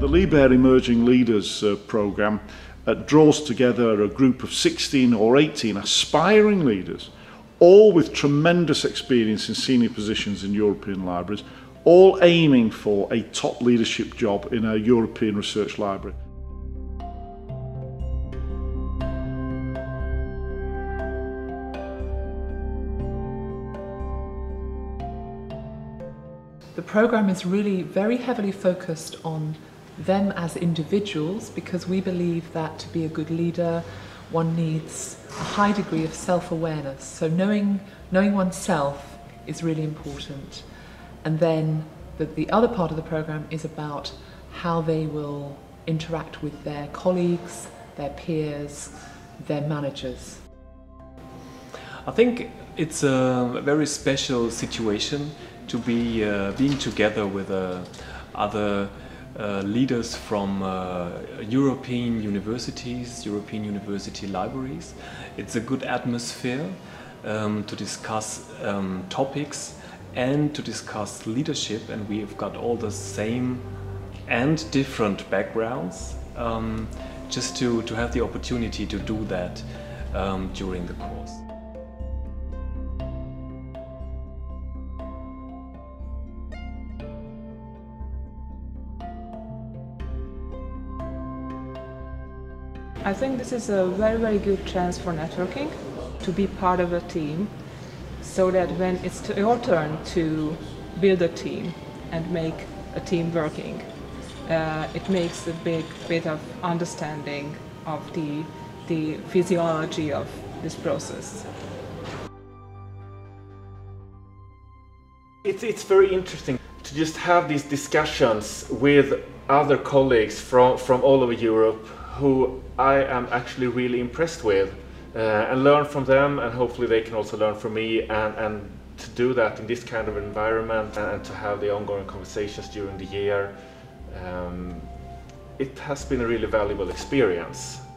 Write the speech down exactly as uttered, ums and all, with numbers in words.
The LIBER Emerging Leaders uh, programme uh, draws together a group of sixteen or eighteen aspiring leaders, all with tremendous experience in senior positions in European libraries, all aiming for a top leadership job in a European research library. The programme is really very heavily focused on them as individuals, because we believe that to be a good leader one needs a high degree of self-awareness. So knowing, knowing oneself is really important. And then the, the other part of the programme is about how they will interact with their colleagues, their peers, their managers. I think it's a very special situation to be uh, being together with uh, other uh, leaders from uh, European universities, European university libraries. It's a good atmosphere um, to discuss um, topics and to discuss leadership, and we've got all the same and different backgrounds, um, just to, to have the opportunity to do that um, during the course. I think this is a very, very good chance for networking, to be part of a team, so that when it's your turn to build a team and make a team working, uh, it makes a big bit of understanding of the, the physiology of this process. It's, it's very interesting to just have these discussions with other colleagues from, from all over Europe who I am actually really impressed with, uh, and learn from them, and hopefully they can also learn from me, and, and to do that in this kind of environment, and, and to have the ongoing conversations during the year. Um, it has been a really valuable experience.